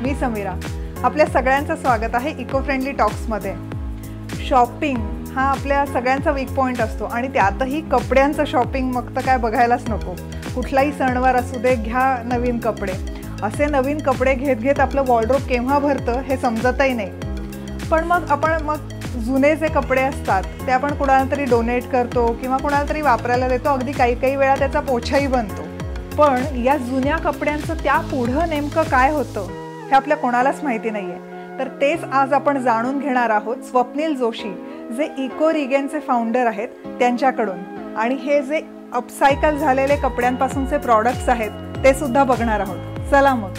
मी समीरा. आपल्या सगळ्यांचं स्वागत आहे इको फ्रेंडली टॉक्समध्ये. शॉपिंग हा आपल्या सगळ्यांचा वीक पॉईंट असतो आणि त्यातही कपड्यांचं शॉपिंग मग तर काय बघायलाच नको. कुठलाही सणवार असू दे, घ्या नवीन कपडे. असे नवीन कपडे घेत घेत आपलं वॉर्डरोब केव्हा भरतं हे समजतही नाही. पण मग जुने जे कपडे असतात ते आपण कुणाला तरी डोनेट करतो किंवा कुणाला तरी वापरायला देतो. अगदी काही वेळा त्याचा पोछाही बनतो. पण या जुन्या कपड्यांचं त्या पुढं नेमकं काय होतं हे आपल्या कोणालाच माहिती नाही आहे. तर तेच आज आपण जाणून घेणार आहोत स्वप्नील जोशी, जे इको रिगेनचे फाउंडर आहेत, त्यांच्याकडून. आणि हे जे अपसायकल झालेले कपड्यांपासूनचे प्रॉडक्ट्स आहेत ते सुद्धा बघणार आहोत. चला मग.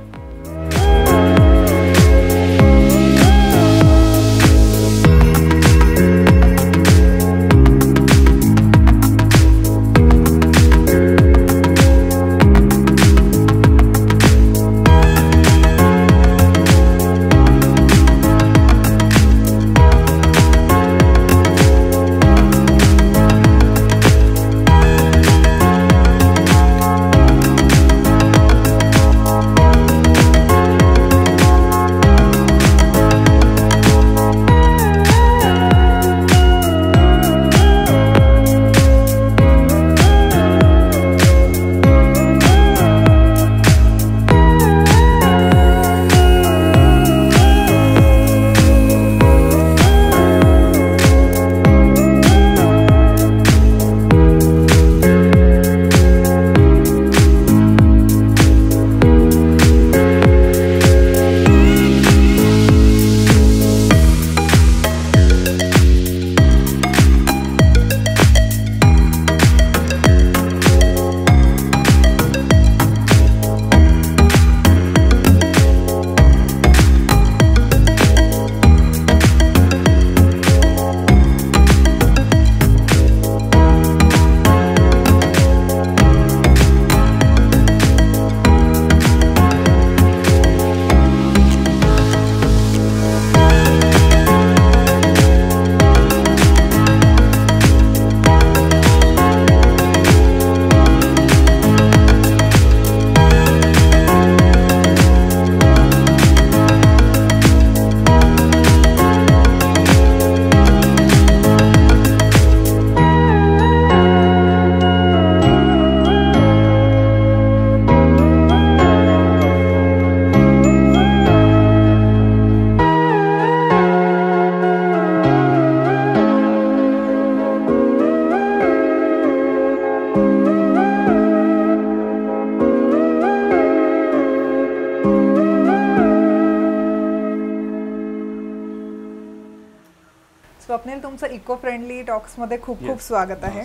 स्वप्नील, तुमचं इको फ्रेंडली टॉक्समध्ये खूप खूप स्वागत आहे.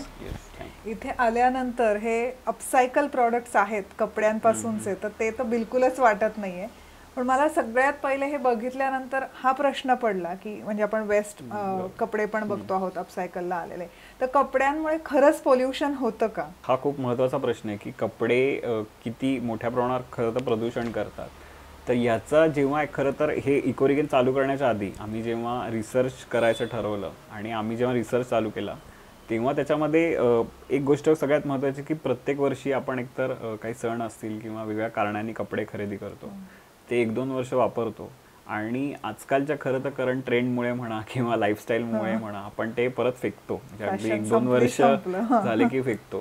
इथे आल्यानंतर हे अपसायकल प्रॉडक्ट्स आहेत कपड्यांपासूनचे, तर ते तर बिलकुलच वाटत नाहीये. पण मला सगळ्यात पहिले हे बघितल्यानंतर हा प्रश्न पडला की म्हणजे आपण वेस्ट कपडे पण बघतो आहोत अपसायकलला आलेले, तर कपड्यांमुळे खरंच पोल्युशन होतं का? हा खूप महत्त्वाचा प्रश्न आहे की कपडे किती मोठ्या प्रमाणात खरं तर प्रदूषण करतात. तर याचा जेव्हा खरं तर हे इको रिगेन चालू करण्याच्या आधी आम्ही जेव्हा रिसर्च करायचं ठरवलं आणि आम्ही जेव्हा रिसर्च चालू केला तेव्हा त्याच्यामध्ये एक गोष्ट सगळ्यात महत्त्वाची की प्रत्येक वर्षी आपण एकतर काही सण असतील किंवा वेगळ्या कारणांनी कपडे खरेदी करतो, ते 1-2 वर्ष वापरतो आणि आजकालच्या खरं तर करंट ट्रेंडमुळे म्हणा किंवा लाईफस्टाईलमुळे म्हणा आपण ते परत फेकतो. म्हणजे अगदी 1-2 वर्ष झाले की फेकतो.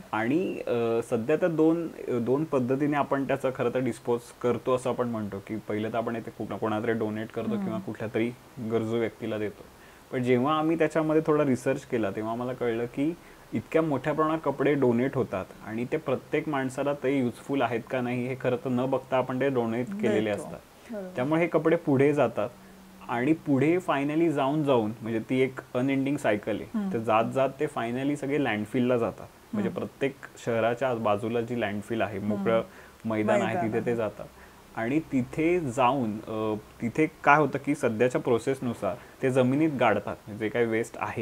आणि सध्या तर दोन पद्धतीने आपण त्याचं खरं तर डिस्पोज करतो असं आपण म्हणतो की पहिलं तर आपण इथे कोणातरी डोनेट करतो किंवा कुठल्या तरी गरजू व्यक्तीला देतो. पण जेव्हा आम्ही त्याच्यामध्ये थोडा रिसर्च केला तेव्हा मला कळलं की इतक्या मोठ्या प्रमाणात कपडे डोनेट होतात आणि ते प्रत्येक माणसाला ते युजफुल आहेत का नाही हे खरं तर न बघता आपण ते डोनेट केलेले असतात. त्यामुळे हे कपडे पुढे जातात आणि पुढे फायनली जाऊन म्हणजे ती एक अनएंडिंग सायकल आहे. तर जात ते फायनली सगळे लँडफिलला जातात. म्हणजे प्रत्येक शहराच्या बाजूला जी लँडफिल आहे, मोकळं मैदान आहे, तिथे ते जातात. आणि तिथे जाऊन तिथे काय होतं की सध्याच्या प्रोसेसनुसार ते जमिनीत गाडतात. जे काही वेस्ट आहे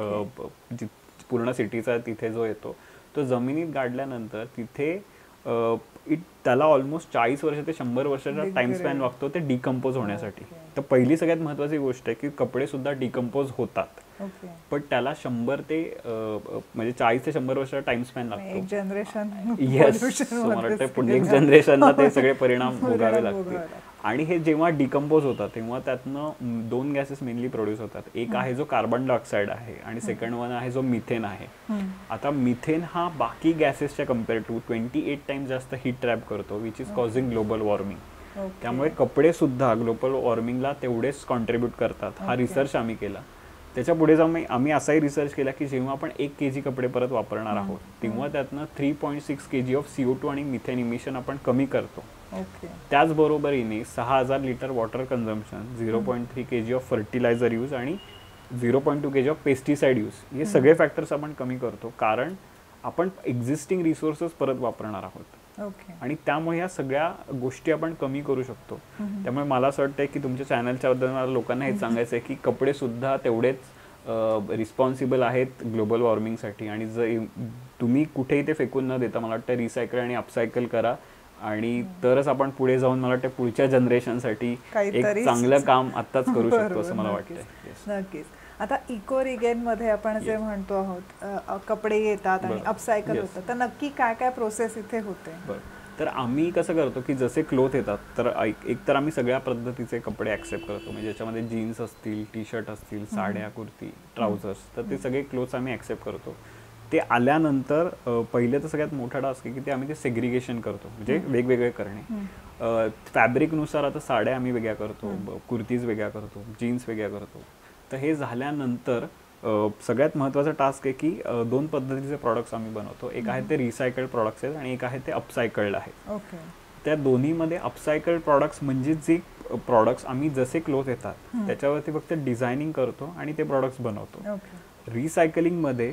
पूर्ण सिटीचा तिथे जो येतो तो जमिनीत गाडल्यानंतर तिथे त्याला ऑलमोस्ट 40 वर्ष ते 100 वर्षाचा टाइम स्पॅन लागतो ते डिकम्पोज होण्यासाठी. तर पहिली सगळ्यात महत्त्वाची गोष्ट आहे की कपडे सुद्धा डिकम्पोज होतात. ओके. पण त्याला 100 ते म्हणजे 40 ते 100 वर्ष टाइम स्पॅन लागतो. एक जनरेशन येस, मला वाटतं पुढील जनरेशनला ते सगळे परिणाम भोगावे लागतील. आणि हे जेव्हा डिकम्पोज होतात तेव्हा त्यातनं 2 गॅसेस मेनली प्रोड्यूस होतात. एक आहे जो कार्बन डायऑक्साईड आहे आणि सेकंड वन आहे जो मिथेन आहे. आता मिथेन हा बाकी गॅसेसच्या कम्पेअर टू 28 टाइम्स जास्त हीट ट्रॅप करतो, which is causing global warming. त्यामुळे कपडे सुद्धा ग्लोबल वॉर्मिंगला तेवढेच कॉन्ट्रीब्यूट करतात. हा रिसर्च आम्ही केला. त्याच्या पुढे जाऊन आम्ही असाही रिसर्च केला की जेव्हा आपण 1 kg कपडे परत वापरणार आहोत तेव्हा त्यातनं 3.6 kg ऑफ CO2 आणि मिथेन इमिशन आपण कमी करतो. त्याचबरोबरीने 6000 litre water consumption, 0.3 kg of fertiliser use आणि 0.2 kg ऑफ पेस्टिसाइड यूज, हे सगळे फॅक्टर्स आपण कमी करतो कारण आपण एक्झिस्टिंग रिसोर्सेस परत वापरणार आहोत. आणि त्यामुळे ह्या सगळ्या गोष्टी आपण कमी करू शकतो. त्यामुळे मला असं वाटतंय की तुमच्या चॅनलच्या बद्दल लोकांना हे सांगायचं आहे की कपडे सुद्धा तेवढेच रिस्पॉन्सिबल आहेत ग्लोबल वॉर्मिंगसाठी. आणि जर तुम्ही कुठेही ते फेकून न देता मला वाटतं रिसायकल आणि अपसायकल करा आणि तरच आपण पुढे जाऊन मला वाटतं पुढच्या जनरेशनसाठी एक चांगलं काम आत्ताच करू शकतो असं मला वाटतं. नक्कीच. आता इको रिगेन मध्ये आपण जे म्हणतो आहोत कपडे येतात आणि अपसायकल होतं, तर नक्की काय काय प्रोसेस इथे होते? तर आम्ही कसं करतो की जसे क्लोथ येतात तर एक तर आम्ही सगळ्या पद्धतीचे कपडे ॲक्सेप्ट करतो. म्हणजे ज्याच्यामध्ये जीन्स असतील, टी शर्ट असतील, साड्या, कुर्ती, ट्राउझर्स, तर ते सगळे क्लोथ्स आम्ही ॲक्सेप्ट करतो. ते आल्यानंतर पहिले तर सगळ्यात मोठा टास्क आहे की ते आम्ही ते सेग्रिगेशन करतो, म्हणजे वेगवेगळे करणे. फॅब्रिकनुसार आता साड्या आम्ही वेगळ्या करतो, कुर्तीज वेगळ्या करतो, जीन्स वेगळ्या करतो. तर हे झाल्यानंतर सगळ्यात महत्त्वाचा टास्क आहे की 2 पद्धतीचे प्रॉडक्ट्स आम्ही बनवतो. एक आहे ते रिसायकल्ड प्रॉडक्ट्स आहेत आणि एक आहे ते अपसायकल्ड आहे. त्या दोन्हीमध्ये अपसायकल्ड प्रॉडक्ट्स म्हणजे जे प्रॉडक्ट्स आम्ही जसे क्लोथ येतात त्याच्यावरती फक्त डिझायनिंग करतो आणि ते प्रॉडक्ट्स बनवतो. रिसायकलिंगमध्ये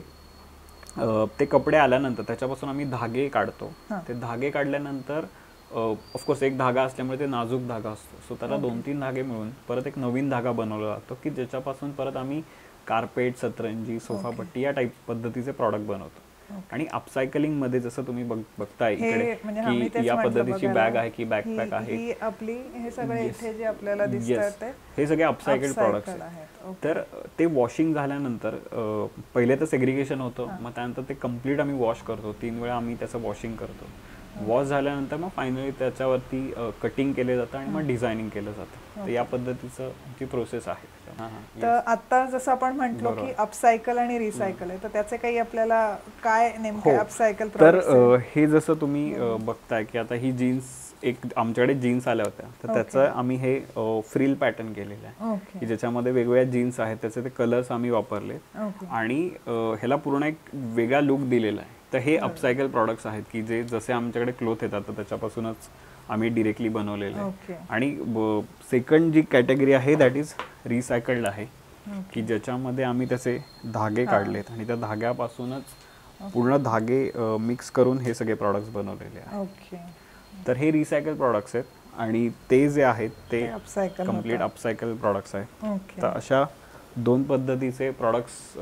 ते कपडे आल्यानंतर त्याच्यापासून आम्ही धागे काढतो. ते धागे काढल्यानंतर ऑफकोर्स एक धागा असल्यामुळे ते नाजूक धागा असतो, सो त्याला 2-3 धागे मिळून परत एक नवीन धागा बनवला जातो की ज्याच्यापासून परत आम्ही कार्पेट, सतरंजी, सोफापट्टी या टाईप पद्धतीचे प्रॉडक्ट बनवतो. आणि अपसायकलिंग मध्ये जसं तुम्ही बघताय इकडे की या पद्धतीची बॅग आहे की बॅकपॅक आहे, हे सगळे इथे जे आपल्याला दिसतात हे सगळे अपसायकल्ड प्रॉडक्ट्स आहेत. तर ते वॉशिंग झाल्यानंतर पहिले तर सेग्रिगेशन होतं, मग त्यानंतर ते कम्प्लीट आम्ही वॉश करतो. 3 वेळा आम्ही त्याचं वॉशिंग करतो. वॉश झाल्यानंतर मग फायनली त्याच्यावरती कटिंग केलं जातं आणि मग डिझायनिंग केलं जातं. तर या पद्धतीचं ती प्रोसेस आहे. तर आता जसं आपण म्हटलो की अपसायकल आणि रिसायकल आहे, तर त्याचे काही आपल्याला काय नेमके अपसायकल तर हे जसं तुम्ही बघताय की आता ही जीन्स एक आमच्याकडे जीन्स आल्या होत्या, तर त्याचं आम्ही हे फ्रिल पॅटर्न केलेलं आहे की ज्याच्यामध्ये वेगवेगळ्या जीन्स आहेत, त्याचे ते कलर्स आम्ही वापरले आणि ह्याला पूर्ण एक वेगळा लुक दिलेला आहे. तर हे अपसायकल प्रॉडक्ट्स आहेत की जे जसे आमच्याकडे क्लोथ येतात तर त्याच्यापासूनच आम्ही डिरेक्टली बनवलेले आहे. आणि सेकंड जी कॅटेगरी आहे दॅट इज रिसायकल्ड आहे की ज्याच्यामध्ये आम्ही त्याचे धागे काढलेत आणि त्या धाग्यापासूनच पूर्ण धागे मिक्स करून हे सगळे प्रॉडक्ट्स बनवलेले आहेत. तर हे रिसायकल प्रॉडक्ट्स आहेत आणि ते जे आहेत ते कम्प्लीट अपसायकल प्रॉडक्ट्स आहेत. तर अशा 2 पद्धतीचे प्रॉडक्ट्स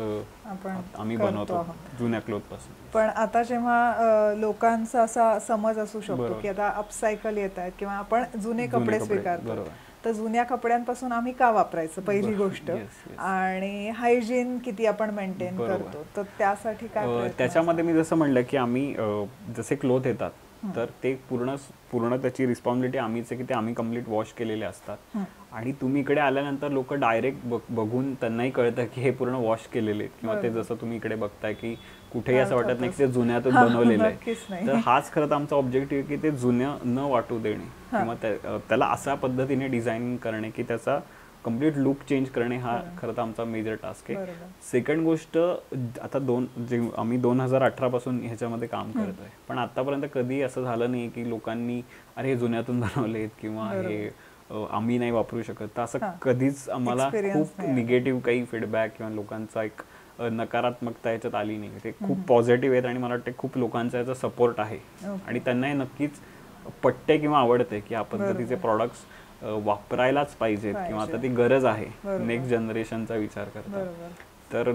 आम्ही बनवतो जुन्या क्लोथ पासून. पण आता जेव्हा लोकांचा असा समज असू शकतो की आता अपसायकल येत आहेत किंवा आपण जुने कपडे स्वीकारतो, तर जुन्या कपड्यांपासून आम्ही का वापरायचं पहिली गोष्ट, आणि हायजीन किती आपण मेंटेन करतो, तर त्यासाठी काय? त्याच्यामध्ये मी जसं म्हणलं की आम्ही जसे क्लोथ येतात तर ते पूर्ण त्याची रिस्पॉन्सिबिलिटी आम्हीच आहे की ते आम्ही कम्प्लीट वॉश केलेले असतात. आणि तुम्ही इकडे आल्यानंतर लोक डायरेक्ट बघून त्यांनाही कळतं की हे पूर्ण वॉश केलेले आहेत किंवा ते जसं तुम्ही इकडे बघताय की कुठेही असं वाटत नाही की ते जुन्यातून बनवलेलं आहे. तर हाच खरं तर आमचा ऑब्जेक्टिव्ह की ते जुन्या न वाटू देणे किंवा त्याला अशा पद्धतीने डिझायनिंग करणे की त्याचा कम्प्लीट लुक चेंज करणे हा खरं तर आमचा मेजर टास्क आहे. सेकंड गोष्ट, आता आम्ही 2018 पासून ह्याच्यामध्ये काम करतोय, पण आतापर्यंत कधी असं झालं नाही की लोकांनी अरे हे जुन्यातून बनवलेत किंवा हे आम्ही नाही वापरू शकत. तर असं कधीच आम्हाला खूप निगेटिव्ह काही फीडबॅक किंवा लोकांचा एक नकारात्मकता याच्यात आली नाही. ते खूप पॉझिटिव्ह आहेत आणि मला वाटतं खूप लोकांचा याचा सपोर्ट आहे आणि त्यांना हे नक्कीच पटते किंवा आवडते की या पद्धतीचे प्रॉडक्ट्स वापरायलाच पाहिजेत किंवा आता ती गरज आहे नेक्स्ट जनरेशनचा विचार करता. तर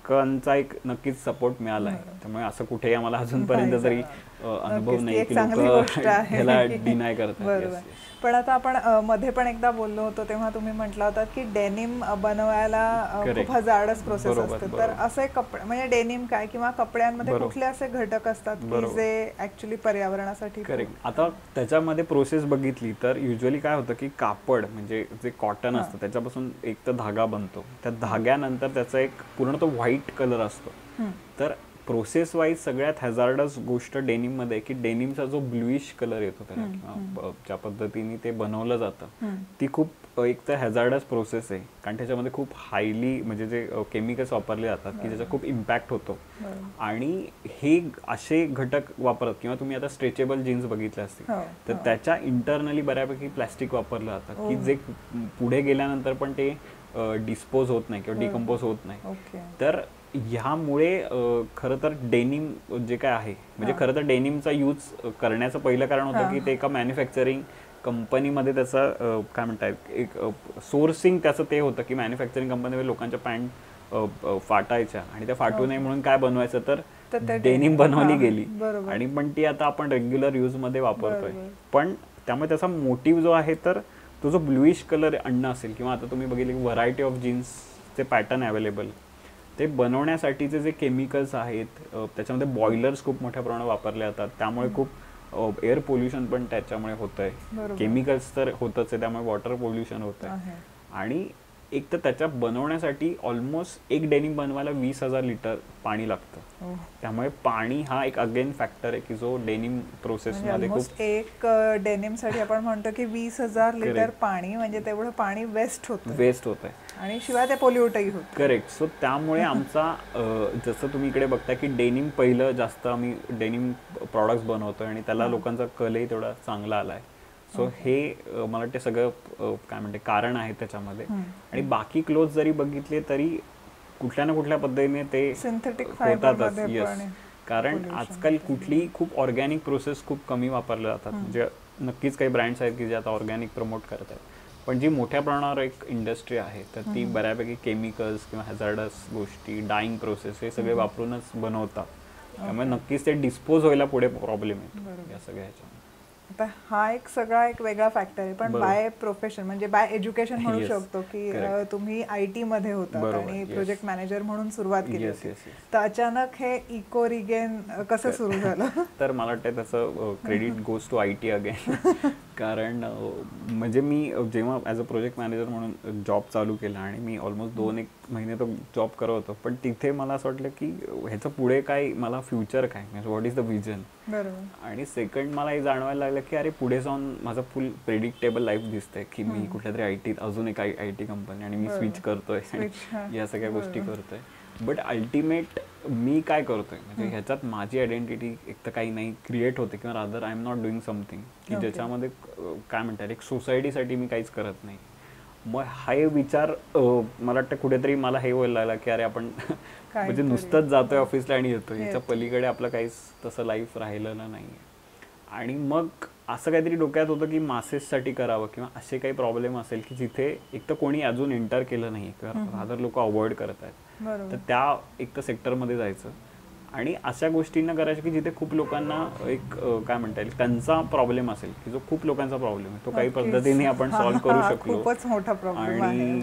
ग्राहकांचा एक नक्कीच सपोर्ट मिळाला आहे. त्यामुळे असं कुठेही आम्हाला अजूनपर्यंत तरी अनुभव नाही की लोक ह्याला डिनाय करतात. पण आता आपण मध्ये पण एकदा बोललो होतो तेव्हा तुम्ही म्हटलं होतं की डेनिम बनवायला खूप हजार्डस प्रोसेस असते. तर असे कपडे म्हणजे डेनिम काय किंवा कपड्यांमध्ये कुठले असे घटक असतात की जे ऍक्च्युली पर्यावरणासाठी? करेक्ट. आता त्याच्यामध्ये प्रोसेस बघितली तर युजली काय होतं की कापड म्हणजे जे कॉटन असतं त्याच्यापासून एक तर धागा बनतो. त्या धाग्यानंतर त्याचा एक पूर्ण तो व्हाईट कलर असतो. तर प्रोसेस वाईज सगळ्यात हॅझार्डस गोष्ट डेनिम मध्ये की डेनिमचा जो ब्लूइश कलर येतो त्याला किंवा ज्या पद्धतीने ते बनवलं जातं ती खूप एक तर हॅझार्डस प्रोसेस आहे. कारण त्याच्यामध्ये खूप हायली म्हणजे जे केमिकल्स वापरले जातात की ज्याचा खूप इम्पॅक्ट होतो. आणि हे असे घटक वापरत किंवा तुम्ही आता स्ट्रेचेबल जीन्स बघितले असतील तर त्याच्या इंटरनली बऱ्यापैकी प्लास्टिक वापरलं जातं की जे पुढे गेल्यानंतर पण ते डिस्पोज होत नाही किंवा डिकम्पोज होत नाही. तर ह्यामुळे खरं तर डेनिम जे काय आहे म्हणजे खरं तर डेनिमचा यूज करण्याचं पहिलं कारण होतं की ते एका मॅन्युफॅक्चरिंग कंपनीमध्ये त्याचं काय म्हणतात एक सोर्सिंग त्याचं ते होतं की मॅन्युफॅक्चरिंग कंपनीमध्ये लोकांच्या पॅन्ट फाटायच्या आणि त्या फाटू नये म्हणून काय बनवायचं तर डेनिम बनवली गेली आणि पण ती आता आपण रेग्युलर यूज मध्ये वापरतोय. पण त्यामुळे त्याचा मोटिव्ह जो आहे तर तो जो ब्लूइश कलर आणणं असेल किंवा आता तुम्ही बघितले व्हरायटी ऑफ जीन्सचे पॅटर्न अवेलेबल ते बनवण्यासाठीचे जे केमिकल्स आहेत त्याच्यामध्ये बॉयलर्स खूप मोठ्या प्रमाणात वापरले जातात. त्यामुळे खूप एअर पोल्युशन पण त्याच्यामुळे होत आहे. केमिकल्स तर होतच आहे त्यामुळे वॉटर पोल्युशन होत आहे. आणि एक तर त्याच्या बनवण्यासाठी ऑलमोस्ट एक डेनिम बनवायला 20,000 लिटर पाणी लागतं. त्यामुळे पाणी हा एक अगेन फॅक्टर आहे की जो डेनिम प्रोसेस मध्ये खूप एक डेनिम साठी आपण म्हणतो की 20,000 लिटर पाणी म्हणजे तेवढं पाणी वेस्ट होत आहे आणि शिवाय ते पोल्युटही होत. करेक्ट. सो त्यामुळे आमचा जसं तुम्ही इकडे बघता की डेनिम पहिलं जास्त आम्ही डेनिम प्रॉडक्ट्स बनवतोय आणि त्याला लोकांचा कलही तेवढा चांगला आलाय. सो हे मला वाटतं सगळं काय म्हणते कारण आहे त्याच्यामध्ये. आणि बाकी क्लोथ जरी बघितले तरी कुठल्या ना कुठल्या पद्धतीने ते सिंथेटिक होतातच. येस. कारण आजकाल कुठलीही खूप ऑर्गॅनिक प्रोसेस खूप कमी वापरल्या जातात. म्हणजे नक्कीच काही ब्रँड्स आहेत की जे आता ऑर्गॅनिक प्रमोट करतात पण जी मोठ्या प्रमाणावर एक इंडस्ट्री आहे तर ती बऱ्यापैकी केमिकल्स किंवा हॅझार्डस गोष्टी डाईंग प्रोसेस हे सगळे वापरूनच बनवतात. त्यामुळे नक्कीच ते डिस्पोज व्हायला पुढे प्रॉब्लेम येतो या सगळ्याच्या. आता हा एक सगळा एक वेगळा फॅक्टर आहे. पण बाय प्रोफेशन म्हणजे बाय एज्युकेशन म्हणू शकतो की तुम्ही IT मध्ये होतात आणि प्रोजेक्ट मॅनेजर म्हणून सुरुवात केली होती. तर अचानक हे इको रिगेन कसं सुरू झालं? तर मला वाटतं त्याचं credit goes to IT again. कारण म्हणजे मी जेव्हा ॲज अ प्रोजेक्ट मॅनेजर म्हणून जॉब चालू केला आणि मी ऑलमोस्ट 2-1 महिने तो जॉब करत होतो पण तिथे मला असं वाटलं की ह्याचं पुढे काय मला फ्युचर काय म्हणजे व्हॉट इज द विजन. आणि सेकंड मला हे जाणवायला लागलं की अरे पुढे जाऊन माझं फुल प्रेडिक्टेबल लाईफ दिसतंय की मी कुठल्या तरी IT अजून एक IT कंपनी आणि मी स्विच करतोय या सगळ्या गोष्टी करतोय. बट अल्टिमेट मी काय करतोय म्हणजे ह्याच्यात माझी आयडेंटिटी एक तर काही नाही क्रिएट होते किंवा rather I am not doing something की ज्याच्यामध्ये काय म्हणतात एक सोसायटीसाठी मी काहीच करत नाही. मग हा विचार मला वाटतं कुठेतरी मला हे व्हायला लागला की अरे आपण म्हणजे नुसतंच जातोय ऑफिसला आणि येतोय याच्या पलीकडे आपलं काहीच तसं लाईफ राहिलेलं नाही. आणि मग असं काहीतरी डोक्यात होतं की मासेससाठी करावं किंवा असे काही प्रॉब्लेम असेल की जिथे एक तर कोणी अजून एंटर केलं नाही किंवा रादर लोक अवॉइड करत आहेत तर त्या एक तर सेक्टरमध्ये जायचं आणि अशा गोष्टींना करायचं की जिथे खूप लोकांना एक काय म्हणता येईल त्यांचा प्रॉब्लेम असेल की जो खूप लोकांचा प्रॉब्लेम आहे तो काही पद्धतीने आपण सॉल्व्ह करू शकलो आणि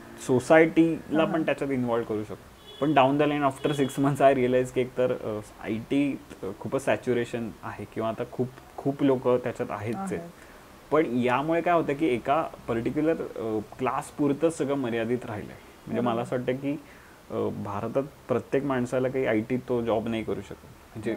सोसायटीला पण त्याच्यात इन्व्हॉल्व करू शकतो. पण down the line after 6 months I realise की एकतर IT खूपच सॅच्युरेशन आहे किंवा आता खूप लोक त्याच्यात आहेतच. पण यामुळे काय होतं की एका पर्टिक्युलर क्लास पुरतंच सगळं मर्यादित राहिलंय. म्हणजे मला असं वाटतं की भारतात प्रत्येक माणसाला काही IT तो जॉब नाही करू शकत. म्हणजे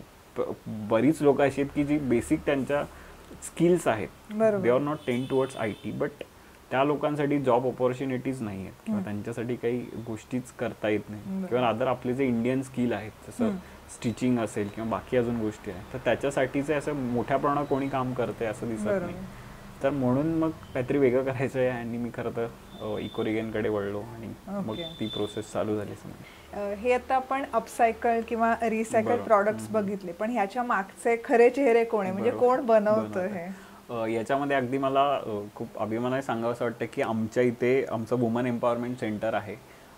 बरीच लोक अशी आहेत की जी बेसिक त्यांच्या स्किल्स आहेत they are not tend towards IT but त्या लोकांसाठी जॉब ऑपॉर्च्युनिटीज नाही आहेत किंवा त्यांच्यासाठी काही गोष्टीच करता येत नाही किंवा रादर आपले जे इंडियन स्किल आहेत जसं स्टिचिंग असेल किंवा बाकी अजून गोष्टी आहेत तर त्याच्यासाठीचे असं मोठ्या प्रमाणात कोणी काम करते असं दिसत नाही. तर म्हणून मग काहीतरी वेगळं करायचं आहे आणि मी खरं तर इको रिगेनकडे वळलो आणि मग ती प्रोसेस चालू झाली. हे आता आपण अपसायकल किंवा रिसायकल प्रॉडक्ट्स बघितले पण ह्याच्या मागचे खरे चेहरे कोण आहे म्हणजे कोण बनवतं हे? याच्यामध्ये अगदी मला खूप अभिमानाने सांगावं असं वाटतं की आमच्या इथे आमचं वुमन एम्पॉवरमेंट सेंटर आहे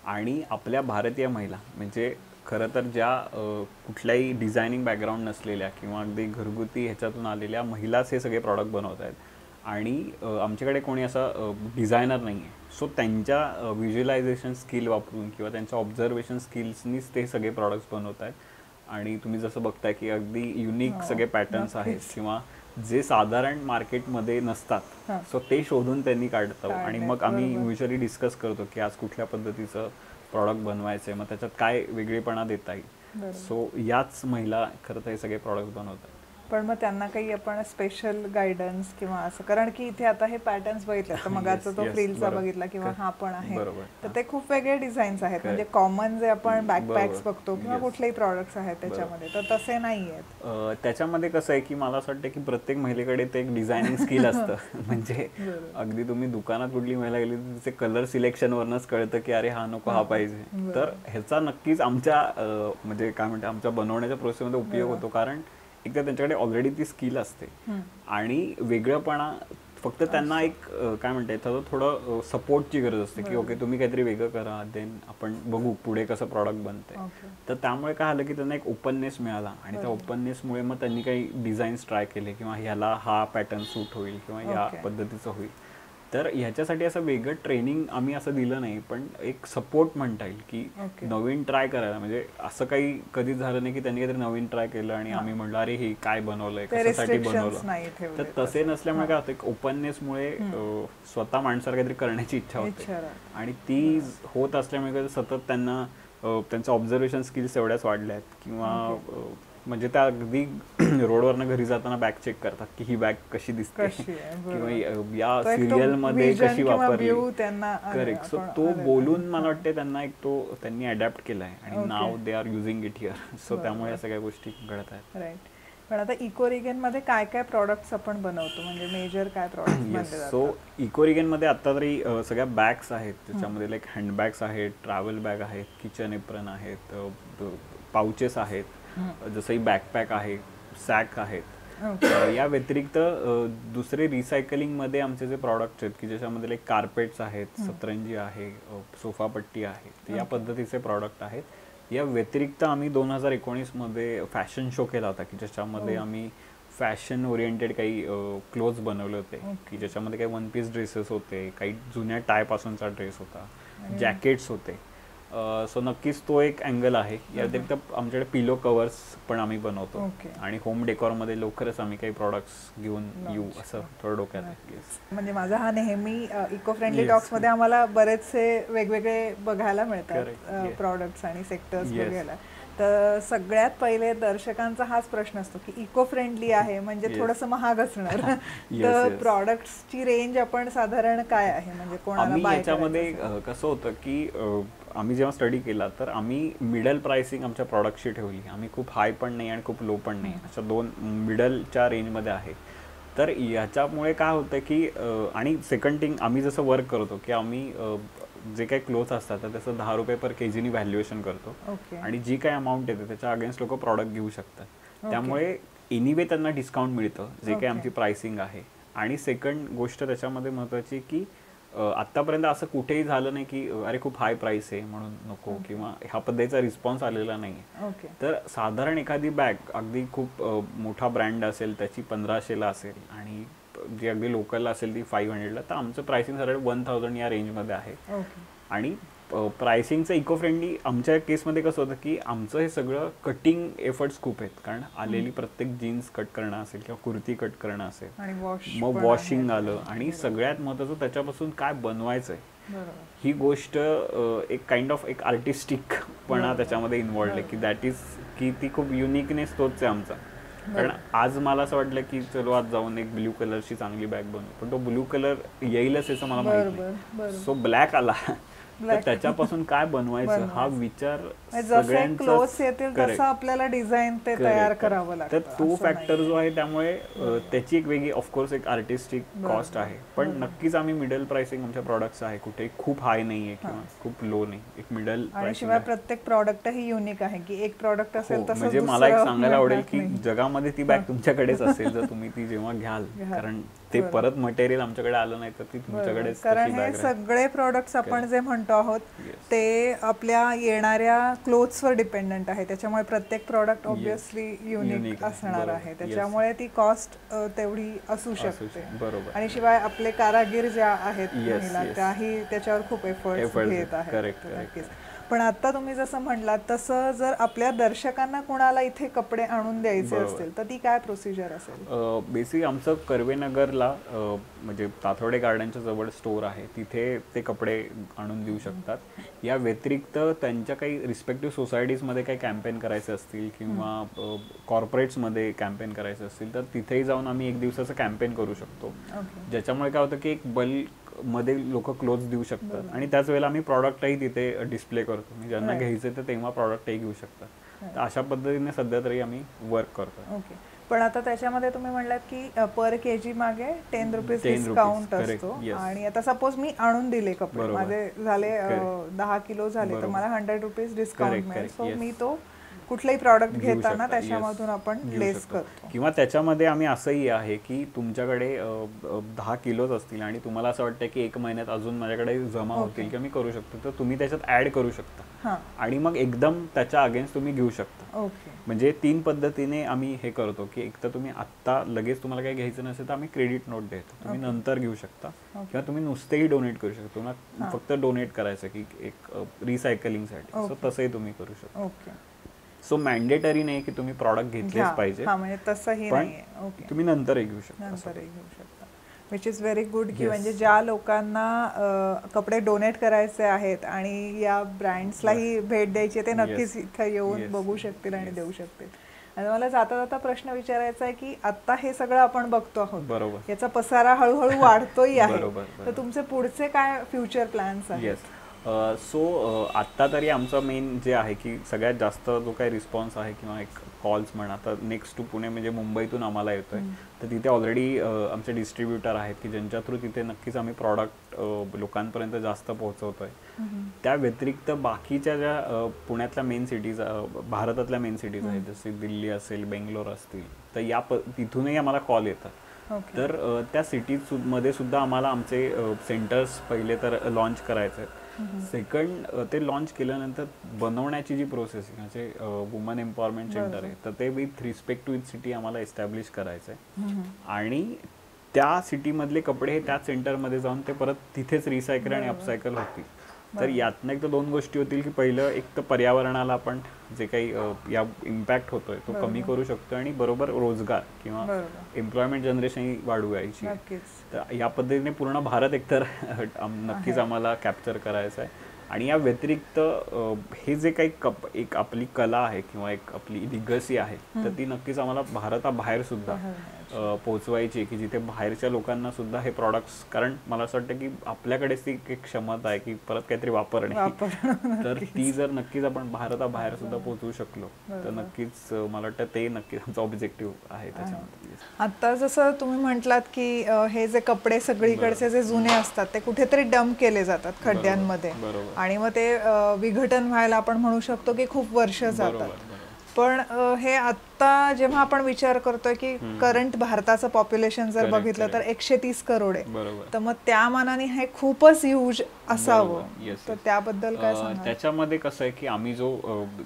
आणि आपल्या भारतीय महिला म्हणजे खरं तर ज्या कुठल्याही डिझायनिंग बॅकग्राऊंड नसलेल्या किंवा अगदी घरगुती ह्याच्यातून आलेल्या महिलाच हे सगळे प्रॉडक्ट बनवत आहेत. आणि आमच्याकडे कोणी असं डिझायनर नाही आहे. सो त्यांच्या व्हिज्युअलायझेशन स्किल वापरून किंवा त्यांच्या ऑब्झर्वेशन स्किल्सनीच ते सगळे प्रॉडक्ट्स बनवत आहेत. आणि तुम्ही जसं बघताय की अगदी युनिक सगळे पॅटर्न्स आहेत किंवा जे साधारण मार्केटमध्ये नसतात, सो ते शोधून त्यांनी काढतो. आणि मग आम्ही युजली डिस्कस करतो की आज कुठल्या पद्धतीचं प्रॉडक्ट बनवायचं आहे, मग त्याच्यात काय वेगळेपणा देता येईल. सो याच महिला खरं तर हे सगळे प्रॉडक्ट बनवतात. पण मग त्यांना काही आपण स्पेशल गायडन्स किंवा असं, कारण की इथे आता हे पॅटर्न्स बघितले तर मग आता तो फ्रिलचा बघितला किंवा हा पण आहे, तर ते खूप वेगळे डिझाईन्स आहेत. म्हणजे कॉमन जे आपण बॅकपॅक्स बघतो किंवा कुठलेही प्रॉडक्ट्स आहेत त्याच्यामध्ये, तर तसे नाही आहेत. त्याच्यामध्ये कसं आहे की मला असं वाटतं की प्रत्येक महिलेकडे ते एक डिझायनिंग स्किल असतं. म्हणजे अगदी तुम्ही दुकानात कुठली महिला गेली तर तिचे कलर सिलेक्शनवरनच कळतं की अरे हा नको हा पाहिजे. तर ह्याचा नक्कीच आमच्या म्हणजे काय म्हणते आमच्या बनवण्याच्या प्रोसेसमध्ये उपयोग होतो. कारण एक तर त्यांच्याकडे ऑलरेडी ती स्किल असते आणि वेगळंपणा फक्त त्यांना एक काय म्हणते थोडं सपोर्टची गरज असते की ओके तुम्ही काहीतरी वेगळं करा, देन आपण बघू पुढे कसं प्रॉडक्ट बनतंय. तर त्यामुळे काय झालं की त्यांना एक ओपननेस मिळाला आणि त्या ओपननेसमुळे मग त्यांनी काही डिझाईन्स ट्राय केले किंवा ह्याला हा पॅटर्न सूट होईल किंवा या पद्धतीचं होईल. तर ह्याच्यासाठी असं वेगळं ट्रेनिंग आम्ही असं दिलं नाही, पण एक सपोर्ट म्हणता येईल की नवीन ट्राय करायला. म्हणजे असं काही कधीच झालं नाही की त्यांनी काहीतरी नवीन ट्राय केलं आणि आम्ही म्हणलं अरे हे काय बनवलंय, कशासाठी बनवलं. तर तसे नसल्यामुळे काय होतं एक ओपननेसमुळे स्वतः माणसाला काहीतरी करण्याची इच्छा होते आणि ती होत असल्यामुळे सतत त्यांना त्यांच्या ऑब्झर्वेशन स्किल्स एवढ्याच वाढल्या आहेत किंवा म्हणजे त्या अगदी रोडवरनं घरी जाताना बॅग चेक करतात की ही बॅग कशी दिसते किंवा या सिरियल मध्ये कशी वापरली. करेक्ट. सो तो बोलून मला वाटते त्यांना एक तो त्यांनी अडॅप्ट केलाय आणि now they are using it here. So त्यामुळे या सगळ्या गोष्टी घडत आहेत. राईट. पण आता इकोरिगन मध्ये काय काय प्रॉडक्ट्स आपण बनवतो, म्हणजे मेजर काय प्रॉडक्ट्स? सो इकोरिगन मध्ये आता तरी सगळ्या बॅग्स आहेत, त्याच्यामध्ये लाईक हँडबॅग्स आहेत, ट्रॅव्हल बॅग आहेत, किचन एप्रन आहेत, पाउचेस आहेत, जसंही बॅकपॅक आहे, सॅक आहेत. या व्यतिरिक्त दुसरे रिसायकलिंग मध्ये आमचे जे प्रॉडक्ट्स आहेत की ज्याच्यामध्ये लाईक कार्पेट्स आहेत, सतरंजी आहे, सोफापट्टी आहे, या पद्धतीचे प्रॉडक्ट आहेत. या व्यतिरिक्त आम्ही 2019 मध्ये फॅशन शो केला होता की ज्याच्यामध्ये आम्ही फॅशन ओरिएंटेड काही क्लोथ्स बनवले होते की ज्याच्यामध्ये काही वन पीस ड्रेसेस होते, काही जुन्या टायपासूनचा ड्रेस होता, जॅकेट्स होते. सो नक्कीच तो एक अँगल आहे. या व्यतिरिक्त आमच्याकडे पिलो कवर्स पण आम्ही बनवतो आणि होम डेकोरमध्ये लवकरच आम्ही काही प्रॉडक्ट्स घेऊन येऊ असं थोडं डोक्यात आहे. म्हणजे माझा हा नेहमी इको फ्रेंडली टॉक्स मध्ये आम्हाला बरेचसे वेगवेगळे बघायला मिळतात प्रॉडक्ट्स आणि सेक्टर्स बघायला. तर सगळ्यात पहिले दर्शकांचा हाच प्रश्न असतो की इको फ्रेंडली आहे म्हणजे थोडंसं महाग असणार. तर प्रॉडक्ट्सची रेंज आपण साधारण काय आहे, म्हणजे कोणाला बाय याच्यामध्ये कसं होतं की आम्ही जेव्हा स्टडी केला तर आम्ही मिडल प्राइसिंग आमच्या प्रॉडक्टची ठेवली. आम्ही खूप हाय पण नाही आणि खूप लो पण नाही, अशा दोन मिडलच्या रेंजमध्ये आहे. तर याच्यामुळे काय होतं की आणि सेकंड थिंग आम्ही जसं वर्क करतो की आम्ही जे काही क्लोथ असतात तर त्याचं 10 रुपये पर केजीनी व्हॅल्युएशन करतो आणि जी काही अमाऊंट येते त्याच्या अगेन्स्ट लोक प्रॉडक्ट घेऊ शकतात. त्यामुळे एनिवे त्यांना डिस्काउंट मिळतं जे काही आमची प्राइसिंग आहे. आणि सेकंड गोष्ट त्याच्यामध्ये महत्त्वाची की आत्तापर्यंत असं कुठेही झालं नाही की अरे खूप हाय प्राइस आहे म्हणून नको किंवा ह्या पद्धतीचा रिस्पॉन्स आलेला नाही आहे. तर साधारण एखादी बॅग अगदी खूप मोठा ब्रँड असेल त्याची 1500ला असेल आणि जी अगदी लोकल असेल ती 500ला, तर आमचं प्राइसिंग साधारण 1000 या रेंजमध्ये आहे. आणि प्राइसिंगचं इको फ्रेंडली आमच्या केसमध्ये कसं होतं की आमचं हे सगळं कटिंग एफर्ट्स खूप आहेत. कारण आलेली प्रत्येक जीन्स कट करणं असेल किंवा कुर्ती कट करणं असेल, मग वॉशिंग आलं आणि सगळ्यात महत्त्वाचं त्याच्यापासून काय बनवायचं आहे ही गोष्ट एक काइंड ऑफ एक आर्टिस्टिकपणा त्याच्यामध्ये इन्व्हॉल्ड आहे की दॅट इज की ती खूप युनिकनेस तोच आहे आमचा. कारण आज मला असं वाटलं की चलो आज जाऊन एक ब्ल्यू कलरची चांगली बॅग बनवू, पण तो ब्ल्यू कलर येईलच याचं मला माहिती नाही. सो ब्लॅक आला तर त्याच्यापासून काय बनवायचं हा विचार क्लोथ्स येतील तसं आपल्याला डिझाईन ते तयार करावं लागतं. तर तो फॅक्टर जो आहे त्यामुळे त्याची एक वेगळी ऑफकोर्स एक आर्टिस्टिक कॉस्ट आहे. पण नक्कीच आम्ही मिडल प्राइसिंग आमच्या प्रॉडक्ट्स आहे, कुठे खूप हाय नाहीये किंवा खूप लो नाही, एक मिडल. आणि शिवाय प्रत्येक प्रॉडक्ट ही युनिक आहे की एक प्रॉडक्ट असेल तसं म्हणजे मला एक सांगायला आवडेल की जगामध्ये ती बॅग तुमच्याकडेच असेल जर तुम्ही ती जेव्हा घ्याल. कारण ते परत मटेरियल आमच्याकडे आलं नाही तर ती तुमच्याकडेच. कारण हे सगळे प्रॉडक्ट्स आपण जे म्हणतो म्हणतो आहोत ते आपल्या येणाऱ्या क्लोथ्सवर डिपेंडंट आहे, त्याच्यामुळे प्रत्येक प्रॉडक्ट ऑब्विसली युनिक असणार आहे, त्याच्यामुळे ती कॉस्ट तेवढी असू शकते. आणि शिवाय आपले कारागीर ज्या आहेत महिला त्याही त्याच्यावर खूप एफर्ट्स घेत आहेत. पण आता तुम्ही जसं म्हणलात तसं जर आपल्या दर्शकांना कोणाला इथे कपडे आणून द्यायचे असतील तर ती काय प्रोसिजर असेल? बेसिक आमचं कर्वेनगरला म्हणजे ताथोडे गार्डनच्या जवळ स्टोर आहे, तिथे ते कपडे आणून देऊ शकतात. या व्यतिरिक्त त्यांच्या काही रिस्पेक्टिव्ह सोसायटीजमध्ये काही कॅम्पेन करायचे असतील किंवा कॉर्पोरेट्समध्ये कॅम्पेन करायचे असतील तर तिथेही जाऊन आम्ही एक दिवसाचं कॅम्पेन करू शकतो, ज्याच्यामुळे काय होतं की एक बल्क मध्ये लोक क्लोथ्स देऊ शकतात आणि त्याच वेळेला आम्ही प्रॉडक्टही तिथे डिस्प्ले करतो, ज्यांना घ्यायचं तर तेव्हा प्रॉडक्टही घेऊ शकतात. तर अशा पद्धतीने सध्या तरी आम्ही वर्क करतो. ओके. पण आता त्याच्यामध्ये तुम्ही म्हणलात की पर केजी मागे 10 रुपीज डिस्काउंट असतो आणि आता सपोज मी आणून दिले कपडे, माझे झाले 10 किलो झाले तर मला 100 रुपीज डिस्काउंट मिळेल. सो मी तो कुठलाही प्रॉडक्ट घेताना त्याच्यामधून आपण लेस करतो. किंवा त्याच्यामध्ये आम्ही असंही आहे की तुमच्याकडे 10 किलोच असतील आणि तुम्हाला असं वाटतं की 1 महिन्यात अजून माझ्याकडे जमा होतील किंवा मी करू शकतो, तर तुम्ही त्याच्यात ऍड करू शकता आणि मग एकदम त्याच्या अगेन्स्ट तुम्ही घेऊ शकता. म्हणजे 3 पद्धतीने आम्ही हे करतो की एक तर तुम्ही आत्ता लगेच तुम्हाला काही घ्यायचं नसेल तर आम्ही क्रेडिट नोट देतो, तुम्ही नंतर घेऊ शकता किंवा तुम्ही नुसतेही डोनेट करू शकता. तुम्हाला फक्त डोनेट करायचं की एक रिसायकलिंगसाठी, सो तसंही तुम्ही करू शकता. सो मॅन्डेटरी नाही की तुम्ही प्रॉडक्ट घेतलेच पाहिजे, म्हणजे तसंही नाहीये. तुम्ही नंतरही घेऊ शकता. विच इज व्हेरी गुड की म्हणजे ज्या लोकांना कपडे डोनेट करायचे आहेत आणि या ब्रँड्सलाही भेट द्यायची ते नक्कीच इथे येऊन बघू शकतील आणि देऊ शकतील. आणि मला जाता जाता प्रश्न विचारायचा आहे की आता हे सगळं आपण बघतो आहोत, याचा पसारा हळूहळू वाढतोही आहे, तर तुमचे पुढचे काय फ्युचर प्लॅन्स आहेत? सो आत्ता तरी आमचं मेन जे आहे की सगळ्यात जास्त जो काही रिस्पॉन्स आहे किंवा एक कॉल्स म्हणा तर नेक्स्ट टू पुणे म्हणजे मुंबईतून आम्हाला येतोय, तर तिथे ऑलरेडी आमचे डिस्ट्रीब्युटर आहेत की ज्यांच्या थ्रू तिथे नक्कीच आम्ही प्रॉडक्ट लोकांपर्यंत जास्त पोहोचवतोय. त्या व्यतिरिक्त बाकीच्या ज्या पुण्यातल्या मेन सिटीज, भारतातल्या मेन सिटीज आहेत जसे दिल्ली असेल, बेंगलोर असतील, तर तिथूनही आम्हाला कॉल येतात. तर त्या सिटीज मध्ये सुद्धा आम्हाला आमचे सेंटर्स पहिले तर लॉन्च करायचे. सेकंड, ते लॉन्च केल्यानंतर बनवण्याची जी प्रोसेस म्हणजे वुमन एम्पॉवरमेंट सेंटर आहे तर ते with respect to each city आम्हाला एस्टॅब्लिश करायचं आहे आणि त्या सिटीमधले कपडे हे त्याच सेंटरमध्ये जाऊन ते परत तिथेच रिसायकल आणि अपसायकल होतील. तर यातनं एक तर 2 गोष्टी होतील की पहिलं एक तर पर्यावरणाला आपण जे काही या इम्पॅक्ट होतोय तो कमी करू शकतो आणि बरोबर रोजगार किंवा एम्प्लॉयमेंट जनरेशन वाढू यायची. तर या पद्धतीने पूर्ण भारत एकतर नक्कीच आम्हाला कॅप्चर करायचं आहे. आणि या व्यतिरिक्त हे जे काही एक आपली कला आहे किंवा एक आपली लिगसी आहे तर ती नक्कीच आम्हाला भारताबाहेर सुद्धा पोहोचवायची की जिथे बाहेरच्या लोकांना सुद्धा हे प्रॉडक्ट्स, कारण मला असं वाटतं की आपल्याकडेच ती एक क्षमता आहे की परत काहीतरी वापरणे, तर ती जर नक्कीच आपण भारताबाहेर सुद्धा पोहोचवू शकलो तर नक्कीच मला वाटतं ते नक्कीच आमचा ऑब्जेक्टिव्ह आहे त्याच्यामध्ये. आता जसं तुम्ही म्हटलात की हे जे कपडे सगळीकडचे जे जुने असतात ते कुठेतरी डंप केले जातात खड्ड्यांमध्ये आणि मग ते विघटन व्हायला आपण म्हणू शकतो की खूप वर्ष जातात. पण हे आता जेव्हा आपण विचार करतोय की करंट भारताचं पॉप्युलेशन जर बघितलं तर 130 करोड आहे, तर मग त्या मानाने हे खूपच ह्यूज असावं, तर त्याबद्दल काय सांगाल? त्याच्यामध्ये कसं आहे की आम्ही जो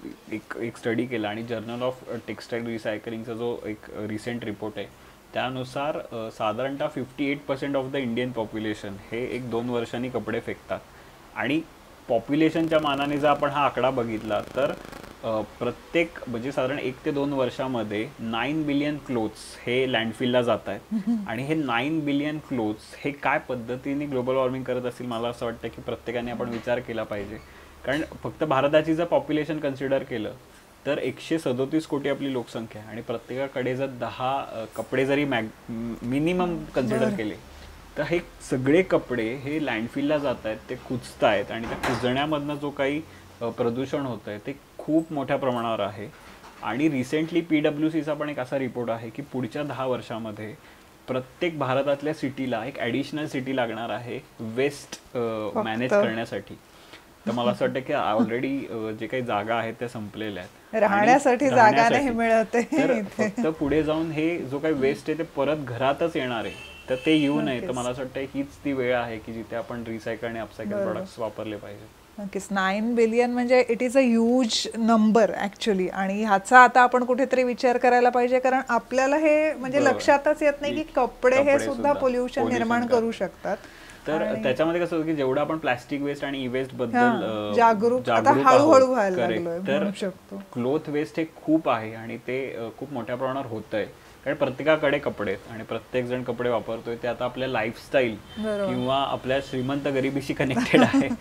एक स्टडी केला आणि जर्नल ऑफ टेक्सटाईल रिसायकलिंगचा जो एक रिसेंट रिपोर्ट आहे त्यानुसार साधारणतः 58% ऑफ द इंडियन पॉप्युलेशन हे 1-2 वर्षांनी कपडे फेकतात. आणि पॉप्युलेशनच्या मानाने जर आपण हा आकडा बघितला तर प्रत्येक म्हणजे साधारण 1 ते 2 वर्षामध्ये 9 बिलियन क्लोथ्स हे लँडफिलला जात आहेत. आणि हे 9 बिलियन क्लोथ्स हे काय पद्धतीने ग्लोबल वॉर्मिंग करत असतील मला असं वाटतं की प्रत्येकाने आपण विचार केला पाहिजे. कारण फक्त भारताची जर पॉप्युलेशन कन्सिडर केलं तर 137 कोटी आपली लोकसंख्या आहे आणि प्रत्येकाकडे जर 10 कपडे जरी मिनिमम कन्सिडर केले तर हे सगळे कपडे हे लँडफिलला जात आहेत, ते कुजत आहेत आणि त्या कुजण्यामधनं जो काही प्रदूषण होत आहे ते खूप मोठ्या प्रमाणावर आहे. आणि रिसेंटली PwCचा पण एक असा रिपोर्ट आहे की पुढच्या 10 वर्षामध्ये प्रत्येक भारतातल्या सिटीला एक ॲडिशनल सिटी लागणार आहे वेस्ट मॅनेज करण्यासाठी. तर मला असं वाटतं की ऑलरेडी जे काही जागा आहेत त्या संपलेल्या आहेत, राहण्यासाठी जागा नाही मिळत तर फक्त पुढे जाऊन हे जो काही वेस्ट आहे ते परत घरातच येणार आहे. तर ते येऊ नये. तर मला असं वाटतं हीच ती वेळ आहे की जिथे आपण रिसायकल आणि अपसायकल प्रोडक्ट्स वापरले पाहिजे. नक्कीच. 9 बिलियन म्हणजे it is a huge number actually, आणि ह्याचा आता आपण कुठेतरी विचार करायला पाहिजे, कारण आपल्याला हे म्हणजे लक्षातच येत नाही की कपडे हे सुद्धा पोल्युशन निर्माण करू शकतात. तर त्याच्यामध्ये कसं होतं की जेवढं आपण प्लास्टिक वेस्ट आणि ई वेस्ट बद्दल जागरूक आता हळूहळू व्हायला लागलोय, तर म्हणू शकतो. क्लोथ वेस्ट हे खूप आहे आणि ते खूप मोठ्या प्रमाणावर होत आहे. कारण प्रत्येकाकडे कपडे आहेत आणि प्रत्येक जण कपडे वापरतोय. ते आता आपल्या लाईफस्टाईल किंवा आपल्या श्रीमंत गरिबीशी कनेक्टेड आहे.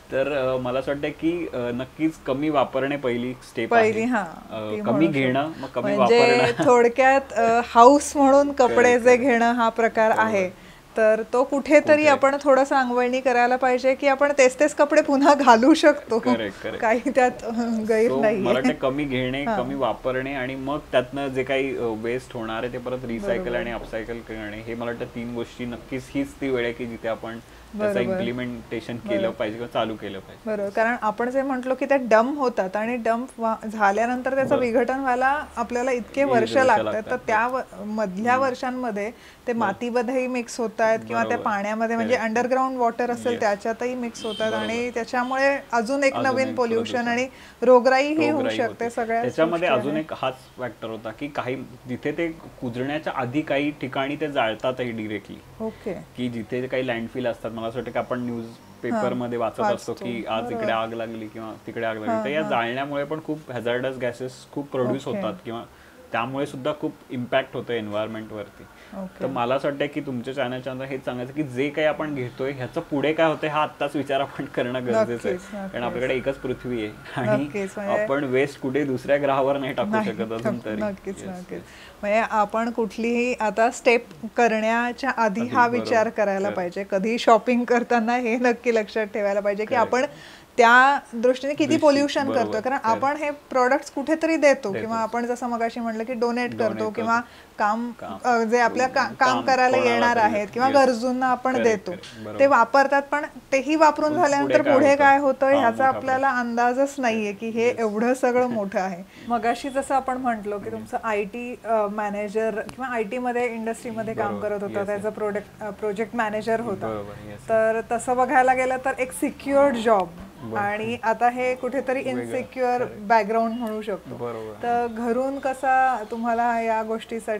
तर मला असं वाटतं की नक्कीच कमी वापरणे पहिली स्टेप आहे. कमी घेणं, मग कमी वापरणं. थोडक्यात हाऊस म्हणून कपडे जे घेणं हा प्रकार आहे, तर तो कुठेतरी आपण थोडंसं अंगवळणी करायला पाहिजे की आपण तेच कपडे पुन्हा घालू शकतो. काही त्यात गैर नाही. मला वाटतं कमी घेणे, कमी वापरणे आणि मग त्यातनं जे काही वेस्ट होणार आहे ते परत रिसायकल आणि अपसायकल करणे, हे मला वाटतं 3 गोष्टी नक्कीच हीच ती वेळ आहे की जिथे आपण त्याचं इम्प्लिमेंटेशन केलं पाहिजे किंवा चालू केलं पाहिजे. बरोबर. कारण आपण जे म्हटलो की त्या डंप होतात आणि डंप झाल्यानंतर त्याचं विघटन व्हायला आपल्याला इतके वर्ष लागतात, तर त्या मधल्या वर्षांमध्ये ते मातीमध्येही मिक्स होत आहेत किंवा त्या पाण्यामध्ये म्हणजे अंडरग्राऊंड वॉटर असेल त्याच्यातही मिक्स होतात आणि त्याच्यामुळे अजून एक नवीन पोल्युशन आणि रोगराई ही होऊ शकते. सगळ्या त्याच्यामध्ये अजून एक हाच फॅक्टर होता की काही जिथे ते कुजण्याच्या आधी काही ठिकाणी ते जाळतातही डिरेक्टली. ओके. की जिथे काही लँडफिल असतात, मला असं वाटतं की आपण न्यूज पेपर मध्ये वाचत असतो की आज इकडे आग लागली किंवा तिकडे आग लागली, तर या जाळण्यामुळे पण खूप हॅझार्डस गॅसेस खूप प्रोड्यूस होतात किंवा त्यामुळे सुद्धा खूप इम्पॅक्ट होतं एन्व्हायरमेंट वरती. तर मला असं वाटतं की तुमच्या चॅनलच्या अंदर हेच सांगायचं की जे काही आपण घेतोय ह्याचं पुढे काय होतंय हा आत्ताच विचार आपण करणं गरजेचं आहे. कारण आपल्याकडे एकच पृथ्वी आहे आणि आपण वेस्ट कुठे दुसऱ्या ग्रहावर नाही टाकू शकत अजून तरी. नक्कीच. म्हणजे आपण कुठलीही आता स्टेप करण्याच्या आधी हा विचार करायला पाहिजे. कधी शॉपिंग करताना हे नक्की लक्षात ठेवायला पाहिजे की आपण त्या दृष्टीने किती पोल्युशन करतो. कारण आपण हे प्रोडक्ट्स कुठेतरी देतो किंवा आपण जसं मगाशी म्हणलं की डोनेट करतो किंवा काम जे आपल्या काम करायला येणार आहेत किंवा गरजूंना आपण देतो, ते वापरतात, पण तेही वापरून झाल्यानंतर पुढे काय होतं ह्याचा आपल्याला अंदाजच नाहीये की हे एवढं सगळं मोठं आहे. मगाशी जसं आपण म्हटलो की तुमचं IT मॅनेजर किंवा IT मध्ये इंडस्ट्रीमध्ये काम करत होता, त्याचा प्रोजेक्ट मॅनेजर होता, तर तसं बघायला गेलं तर एक सिक्युअर्ड जॉब आणि आता हे कुठेतरी इनसिक्युअर बॅकग्राऊंड म्हणू शकतो. तर घरून कसा तुम्हाला या गोष्टीसाठी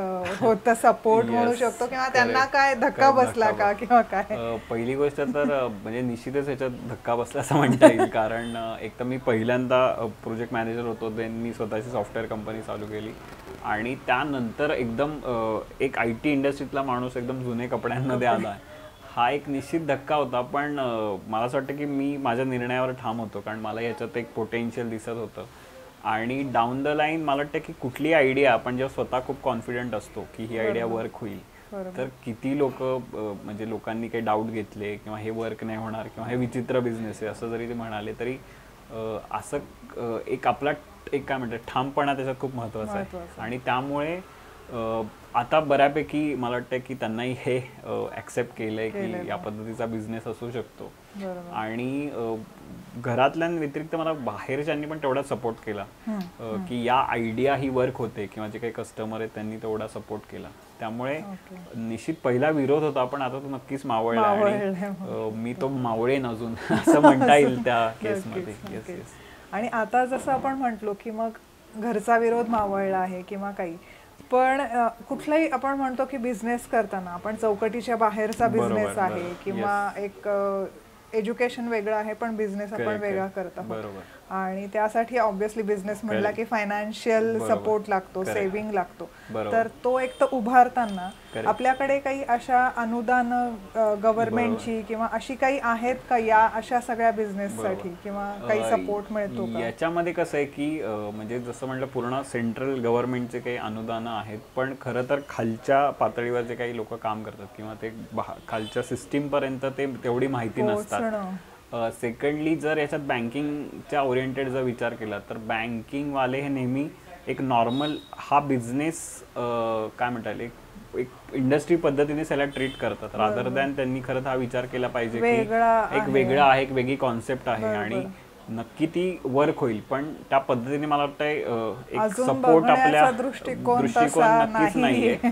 होता सपोर्ट म्हणू शकतो किंवा त्यांना काय धक्का बसला का किंवा काय? पहिली गोष्ट तर म्हणजे निश्चितच ह्याच्यात धक्का बसला असं म्हणता येईल. कारण एक तर मी पहिल्यांदा प्रोजेक्ट मॅनेजर होतो, मी स्वतःची सॉफ्टवेअर कंपनी चालू केली आणि त्यानंतर एकदम एक IT इंडस्ट्रीतला माणूस एकदम जुने कपड्यांमध्ये आला. हा एक निश्चित धक्का होता, पण मला असं वाटतं की मी माझ्या निर्णयावर ठाम होतो, कारण मला याच्यात एक पोटेन्शियल दिसत होतं. आणि डाऊन द लाईन मला वाटतं की कुठली आयडिया आपण जेव्हा स्वतः खूप कॉन्फिडंट असतो की ही आयडिया वर्क होईल, तर किती लोक म्हणजे लोकांनी काही डाऊट घेतले किंवा हे वर्क नाही होणार किंवा हे विचित्र बिझनेस आहे असं जरी ते म्हणाले, तरी असं एक आपला एक काय म्हणतात ठामपणा त्याच्यात खूप महत्त्वाचा आहे. आणि त्यामुळे आता बऱ्यापैकी मला वाटतं की त्यांनाही हे ॲक्सेप्ट केलंय की या पद्धतीचा बिझनेस असू शकतो. आणि घरातल्यांव्यतिरिक्त मला बाहेरच्यांनी पण तेवढा सपोर्ट केला की या आयडिया ही वर्क होते किंवा जे काही कस्टमर आहेत त्यांनी तेवढा सपोर्ट केला. त्यामुळे निश्चित पहिला विरोध होता, पण आता तो नक्कीच मावळला आणि मी तो मावळेन अजून असं म्हणता येईल त्या केसमध्ये. आणि आता जसं आपण म्हटलो की मग घरचा विरोध मावळला आहे किंवा काही, पण कुठलाही आपण म्हणतो की बिझनेस करताना आपण चौकटीच्या बाहेरचा बिझनेस आहे किंवा एक एज्युकेशन वेगळं आहे पण बिझनेस आपण वेगळा करत आहोत, आणि त्यासाठी ऑब्व्हियसली बिझनेस म्हणला की फायनान्शियल सपोर्ट लागतो, सेव्हिंग लागतो. तर तो एक तर उभारताना आपल्याकडे काही अशा अनुदान गव्हर्नमेंटची किंवा अशी काही आहेत का या अशा सगळ्या बिझनेससाठी किंवा काही सपोर्ट मिळतो का? याच्यामध्ये कसं आहे की म्हणजे जसं म्हटलं पूर्ण सेंट्रल गव्हर्नमेंटचे काही अनुदानं आहेत, पण खरं तर खालच्या पातळीवर जे काही लोक काम करतात किंवा ते खालच्या सिस्टीम पर्यंत ते तेवढी माहिती नसतात. सेकंडली जर याच्यात बँकिंगच्या ओरिएंटेड जर विचार केला तर बँकिंगवाले हे नेहमी एक नॉर्मल हा बिझनेस काय म्हणतात एक इंडस्ट्री पद्धतीने त्याला ट्रीट करतात, रादर दॅन त्यांनी खरंच हा विचार केला पाहिजे की एक वेगळा आहे, एक वेगळी कॉन्सेप्ट आहे आणि नक्की ती वर्क होईल, पण त्या पद्धतीने मला वाटतंय एक सपोर्ट आपल्या दृष्टिकोन नक्कीच नाहीये.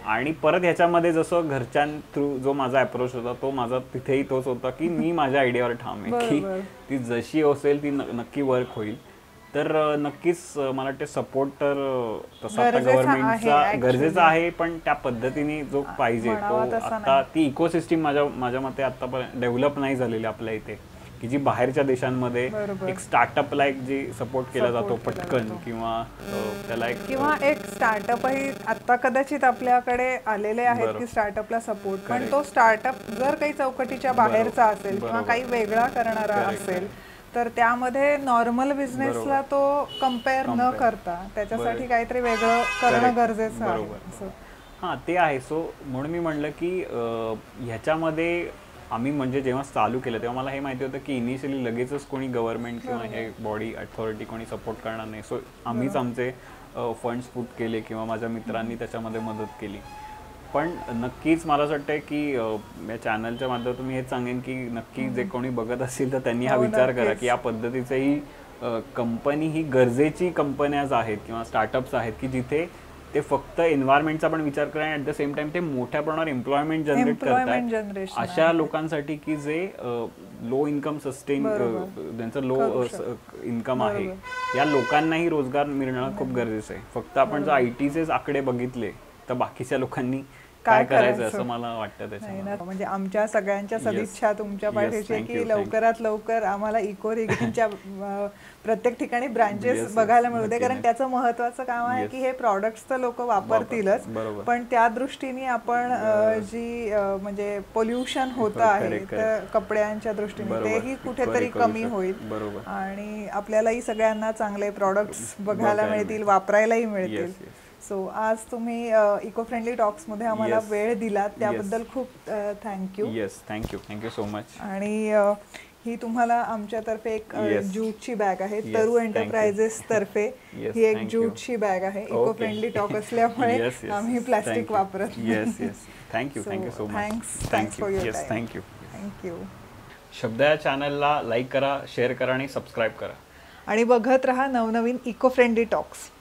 आणि परत ह्याच्यामध्ये जसं घरच्यां थ्रू जो माझा अप्रोच होता तो माझा तिथेही तोच होता की मी माझ्या आयडियावर ठाम आहे की ती जशी असेल ती नक्की वर्क होईल. तर नक्कीच मला वाटते सपोर्ट तर तसा आता गव्हर्नमेंटचा गरजेचा आहे, पण त्या पद्धतीने जो पाहिजे तो आता ती इकोसिस्टीम माझ्या मते आतापर्यंत डेव्हलप नाही झालेली आपल्या इथे, की जी बाहेरच्या देशांमध्ये एक स्टार्टअपला एक जी सपोर्ट केला जातो पटकन किंवा त्याला एक स्टार्टअपही आता कदाचित आपल्याकडे आलेले आहेत की स्टार्टअपला सपोर्ट, पण तो स्टार्टअप जर काही चौकटीच्या बाहेरचा असेल किंवा काही वेगळा करणारा असेल तर त्यामध्ये नॉर्मल बिझनेसला तो कम्पेअर न करता त्याच्यासाठी काहीतरी वेगळं करणं गरजेचं आहे. हां ते आहे. सो म्हणून मी म्हणलं की ह्याच्यामध्ये आम्ही म्हणजे जेव्हा चालू केलं तेव्हा मला हे माहिती होतं की इनिशियली लगेचच कोणी गव्हर्नमेंट किंवा हे बॉडी अथॉरिटी कोणी सपोर्ट करणार नाही. सो आम्हीच आमचे फंड्स पुट केले किंवा माझ्या मित्रांनी त्याच्यामध्ये मदत केली. पण नक्कीच मला असं वाटतंय की या चॅनलच्या माध्यमातून मी हेच सांगेन की नक्की जे कोणी बघत असतील तर त्यांनी हा विचार करा की या पद्धतीचंही कंपनी ही गरजेची कंपन्याज आहेत किंवा स्टार्टअप्स आहेत की जिथे ते फक्त एन्व्हायरमेंटचा पण विचार करा आणि ॲट द सेम टाइम ते मोठ्या प्रमाणावर एम्प्लॉयमेंट जनरेट करतात अशा लोकांसाठी की जे लो इन्कम सस्टेन ज्यांचं लो इन्कम आहे या लोकांनाही रोजगार मिळणं खूप गरजेचं आहे. फक्त आपण जर ITचेच आकडे बघितले तर बाकीच्या लोकांनी काय करायचं असं मला वाटतं त्याच्यामध्ये. म्हणजे आमच्या सगळ्यांच्या सदिच्छा तुमच्या पाठीशी की लवकरात लवकर आम्हाला इकोरिगेनच्या प्रत्येक ठिकाणी ब्रांचेस बघायला मिळू दे, कारण त्याचं महत्वाचं काम आहे की हे प्रॉडक्ट्स तर लोक वापरतीलच, पण त्या दृष्टीने आपण जी म्हणजे पोल्युशन होत आहे तर कपड्यांच्या दृष्टीने तेही कुठेतरी कमी होईल आणि आपल्यालाही सगळ्यांना चांगले प्रॉडक्ट्स बघायला मिळतील, वापरायलाही मिळतील. सो आज तुम्ही इको फ्रेंडली टॉक्स मध्ये आम्हाला वेळ दिलात त्याबद्दल खूप thank you. Yes thank you so much. आणि ही तुम्हाला आमच्यातर्फे एक ज्यूटची बॅग आहे, तरू एंटरप्राइजेस तर्फे ही एक ज्यूटची बॅग आहे. इको फ्रेंडली टॉक असल्यामुळे आम्ही प्लास्टिक वापरत. Thank you so much. Thanks for your time. Thank you. शब्द या चॅनलला लाईक करा, शेअर करा आणि सबस्क्राईब करा आणि बघत राहा नवनवीन इको फ्रेंडली टॉक्स.